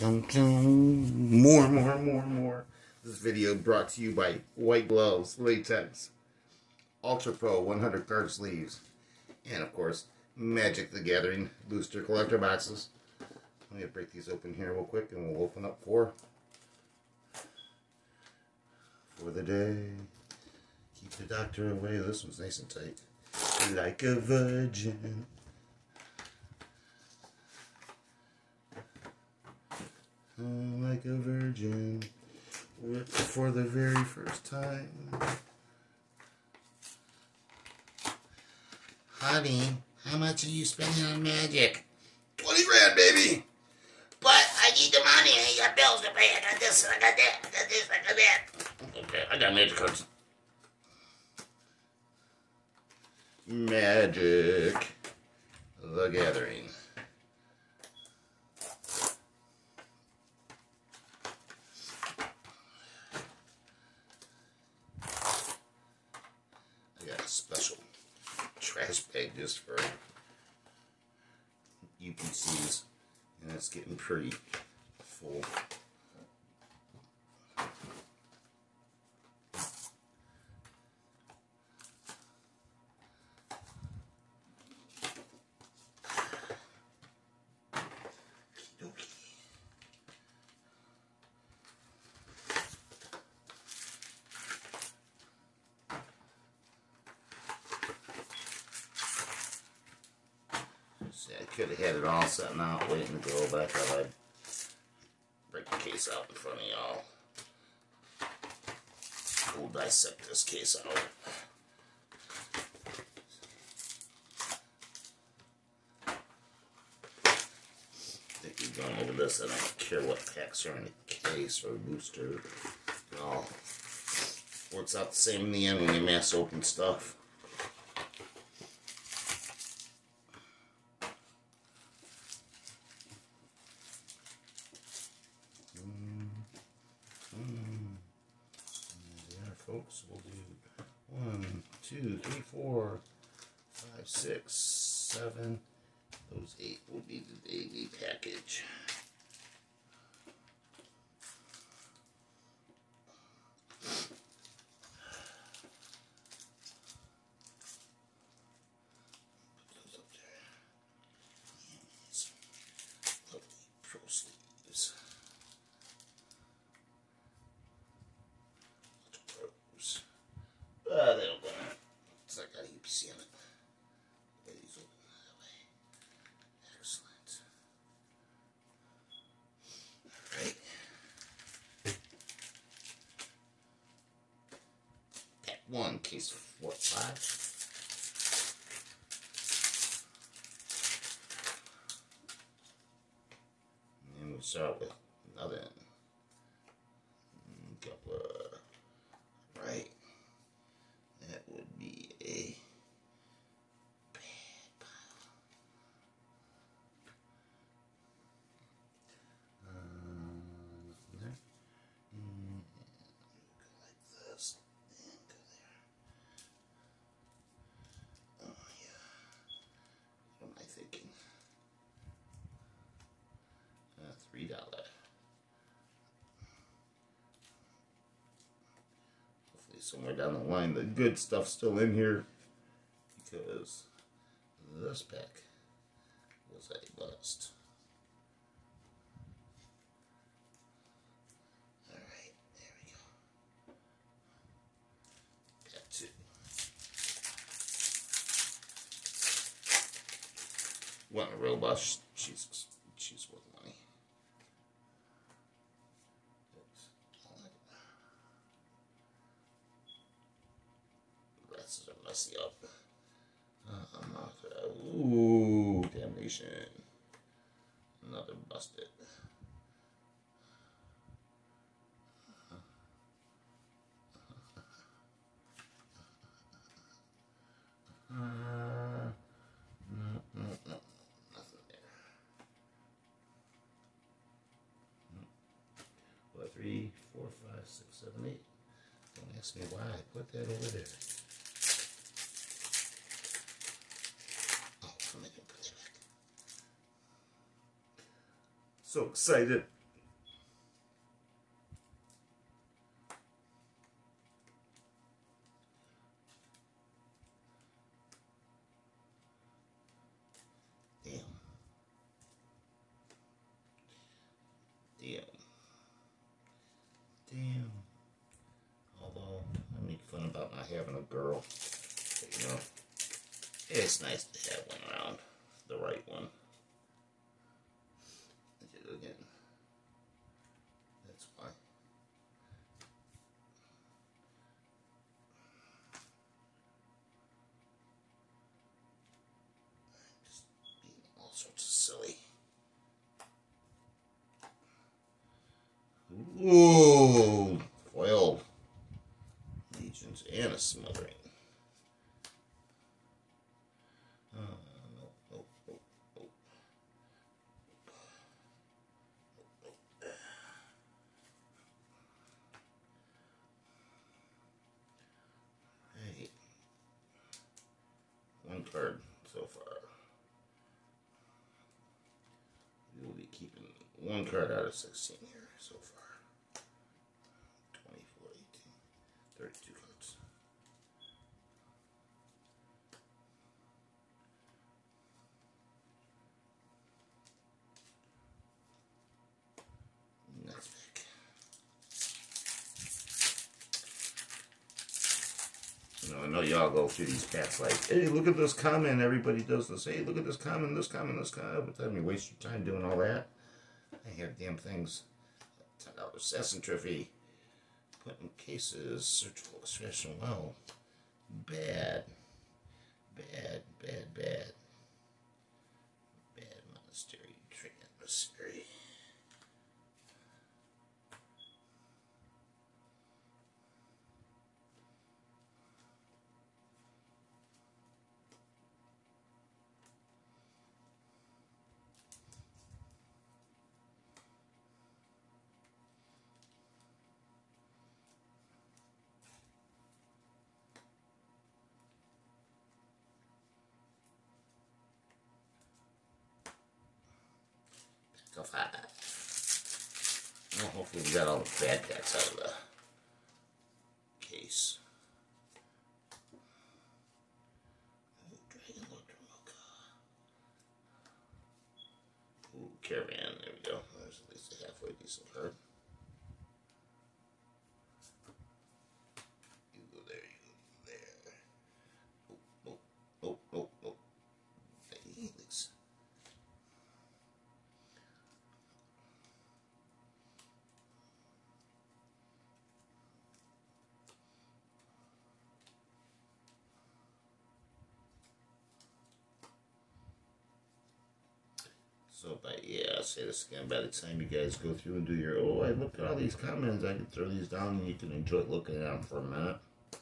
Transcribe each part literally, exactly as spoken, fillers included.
Dun, dun. More, more, more, more. This video brought to you by White Gloves, Latex, Ultra Pro one hundred card sleeves, and of course, Magic the Gathering booster collector boxes. Let me break these open here real quick and we'll open up for, for the day. Keep the doctor away. This one's nice and tight. Like a virgin. Like a virgin, for the very first time. Honey, how much are you spending on magic? twenty grand, baby! But I need the money. I got bills to pay. I got this, I got that, I got this, I got that. Okay, I got magic cards. Magic the Gathering. Special trash bag just for U P Cs, and it's getting pretty full. See, I could have had it all set out waiting to go, but I thought I'd break the case out in front of y'all. We'll dissect this case out. I think we've gone over this. I don't care what packs are in the case or booster. It all works out the same in the end when you mass open stuff. Folks, we'll do one, two, three, four, five, six, seven. Those eight will be the daily package. Put those up there. And some lovely pro sleeves. Uh, they don't go in it. It's like got U P C in it. Lay these open that way. Excellent. Alright. Pack one, case four, five. And then we'll start with another couple of, right. That would be a bad pile. Um, there. And go like this. And go there. Oh, yeah. What am I thinking? Uh, three dollars. Somewhere down the line, the good stuff's still in here because this pack was a bust. Alright, there we go. Pack two. Want a robust? She's she's worth money. Are messy up. Uh, I'm not. Uh, ooh, damnation. Another busted. Uh, no, no, no, nothing there. No. Well, three, four, five, six, seven, eight. Don't ask me why I put that over there. So excited. having a girl. But, you know, it's nice to have one around. The right one. Again. That's why. Just being all sorts of silly. Ooh, foil legions and a smothering. Uh, no, no, no, no. Hey, one card so far. We will be keeping one card out of sixteen here so far. twenty-four, eighteen, thirty-two cards. Next pick. You know, I know y'all go through these packs like, hey, look at this comment. Everybody does this. Hey, look at this comment, this comment, this comment. But then you waste your time doing all that. I have damn things. ten dollar assassin trophy. Put in cases. Search for expression. Well, bad. Bad, bad, bad. Bad monastery. Train adversary. So five. Well, hopefully we got all the bad packs out of the case. Ooh, Dragon Lord Dromoka. Ooh, Caravan. There we go. There's at least a halfway decent card. You go there, you go there. Oh, oh, oh, oh, oh. Helix. So, by, yeah, I'll say this again, by the time you guys go through and do your, oh, I looked at all these comments, I can throw these down and you can enjoy looking at them for a minute.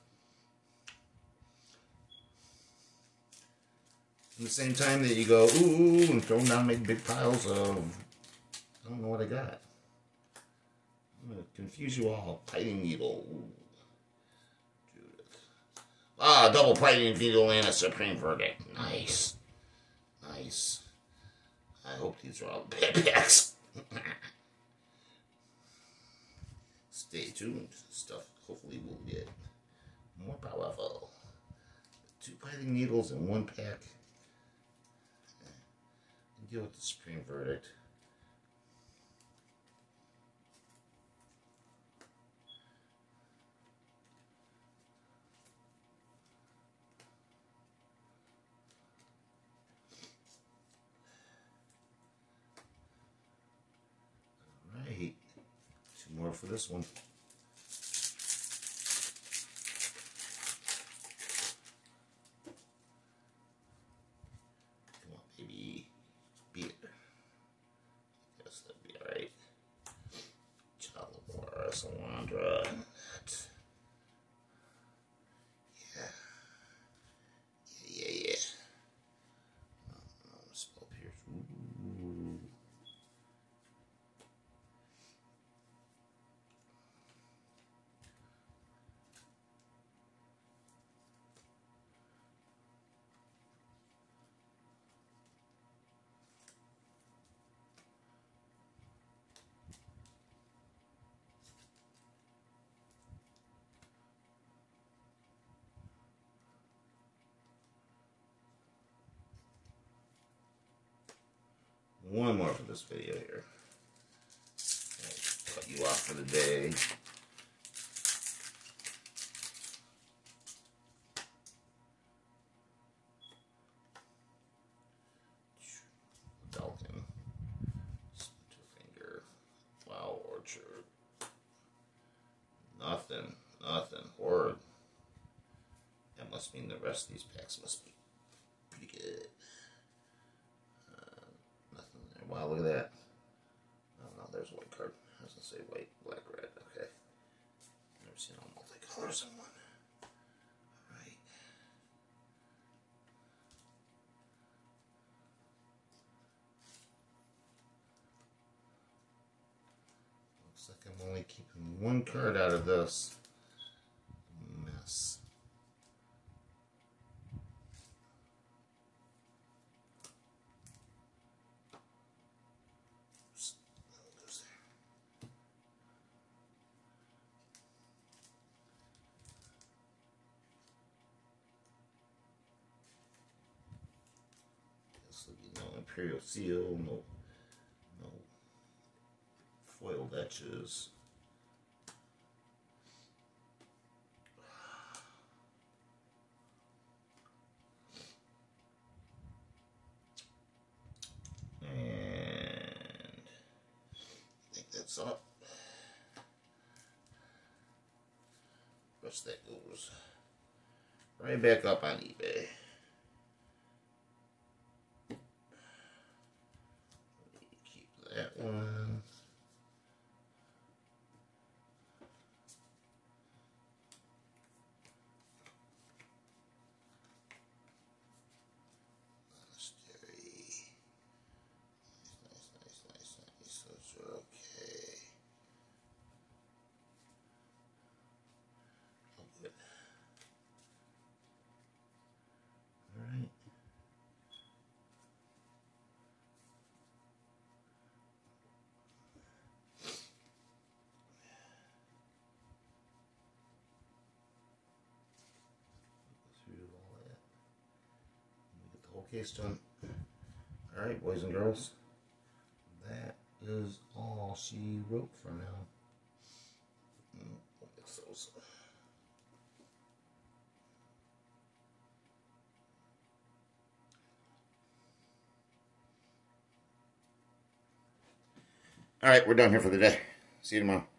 At the same time that you go, ooh, and throw them down, make big piles of, I don't know what I got. I'm going to confuse you all. Fighting Needle. Ooh. Judith. Ah, double Fighting Needle and a Supreme Verdict. Nice. Nice. I hope these are all bad packs. Stay tuned. Stuff hopefully we'll get more powerful. Two Fighting Needles in one pack. And deal with the Supreme Verdict. Alright. Two more for this one. Come on, baby. Beat it. Guess that'd be alright. Chalabor, Salandra. Yeah. Yeah, yeah, yeah. Oh, no, Spell Pierce. Ooh. One more for this video here. I'll cut you off for the day. Orchard. Nothing. Nothing. Horrid. That must mean the rest of these packs must be pretty good. Uh, nothing there. Wow, look at that. Oh, no, there's a white card. I was going to say white, black, red. Okay. Never seen all multicolors in one. Alright. Looks like I'm only keeping one card out of this mess. No Imperial Seal, no, no foiled etches. And I think that's up. Rest that goes right back up on eBay. That one. Monastery. Nice, nice, nice, nice, nice. Those are okay. Oh, good. All right. Case done. Alright, boys and girls. That is all she wrote for now. Alright, we're done here for the day. See you tomorrow.